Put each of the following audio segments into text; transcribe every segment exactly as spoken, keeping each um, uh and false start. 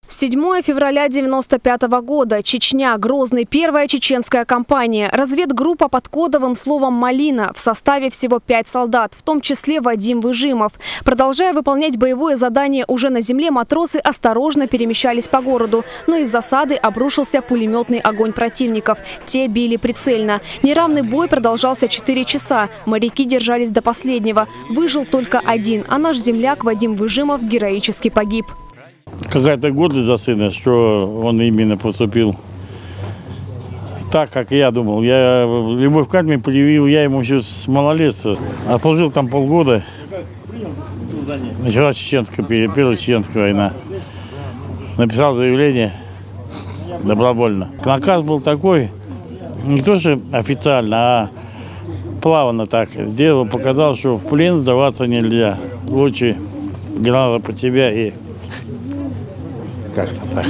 седьмое февраля девяносто пятого года. Чечня. Грозный. Первая чеченская кампания. Разведгруппа под кодовым словом «Малина». В составе всего пять солдат, в том числе Вадим Выжимов. Продолжая выполнять боевое задание уже на земле, матросы осторожно перемещались по городу. Но из засады обрушился пулеметный огонь противников. Те били прицельно. Неравный бой продолжался четыре часа. Моряки держались до последнего. Выжил только один, а наш земляк Вадим Выжимов героически погиб. Какая-то гордость за сына, что он именно поступил так, как я думал. Я любовь к армии привил я ему еще с малолетства. Отслужил там полгода. Началась чеченская, первая чеченская война. Написал заявление добровольно. Наказ был такой, не то что официально, а плавно так. Сделал, показал, что в плен сдаваться нельзя. Лучше генерала по тебя и как-то так.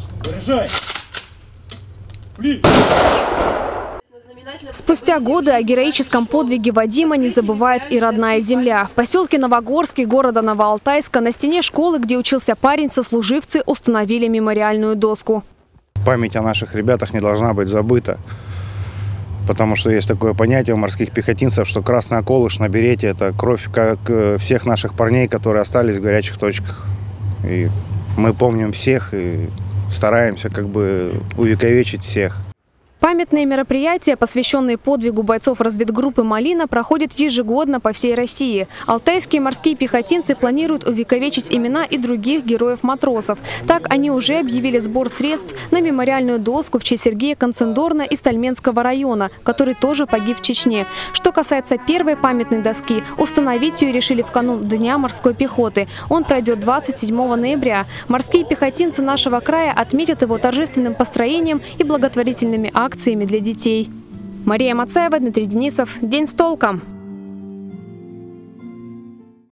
Спустя годы о героическом подвиге Вадима не забывает и родная земля. В поселке Новогорский города Новоалтайска на стене школы, где учился парень, сослуживцы установили мемориальную доску. Память о наших ребятах не должна быть забыта, потому что есть такое понятие у морских пехотинцев, что красный околыш на берете – это кровь как всех наших парней, которые остались в горячих точках. И мы помним всех и стараемся как бы увековечить всех. Памятные мероприятия, посвященные подвигу бойцов разведгруппы «Малина», проходят ежегодно по всей России. Алтайские морские пехотинцы планируют увековечить имена и других героев-матросов. Так они уже объявили сбор средств на мемориальную доску в честь Сергея Концендорна из Тальменского района, который тоже погиб в Чечне. Что касается первой памятной доски, установить ее решили в канун Дня морской пехоты. Он пройдет двадцать седьмого ноября. Морские пехотинцы нашего края отметят его торжественным построением и благотворительными акциями акциями для детей. Мария Мацаева, Дмитрий Денисов. День с толком.